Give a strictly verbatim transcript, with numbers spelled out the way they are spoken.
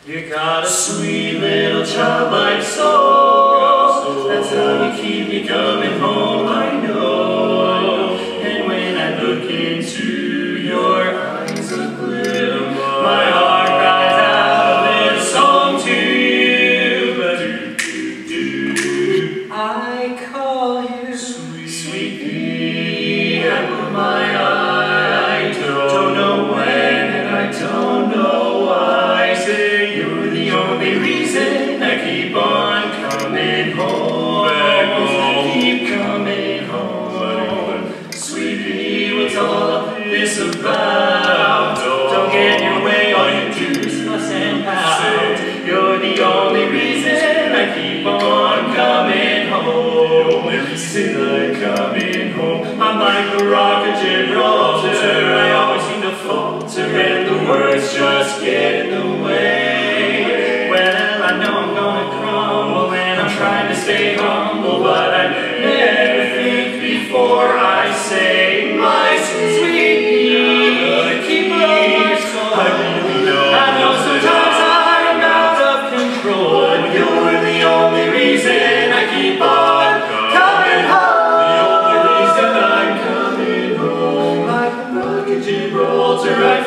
You got a sweet little childlike soul. That's how you keep me coming home, I know. And when I look into your eyes of blue, my heart cries out a little song to you. Do-do-do. I call you sweet, sweet pea, apple of my eye. I don't know when and I don't know why. Say you're the only reason I keep on coming home. Back home. Keep coming home. Sweet pea, what's all of this about? Don't, don't get in your way, all you do is fuss and pout. You're the only reason I keep on coming home. The only reason I'm coming home. I'm like the Rock of Gibraltar. I always seem to falter and the words just get in the way. Well, I know I'm gonna crumble and I'm trying to stay humble, but I never think before I say my sweet pea, keep my soul. I really know. I know sometimes I'm out of control, but you're the only reason I keep on coming home. The only reason I'm coming home. Like the Rock of Gibraltar.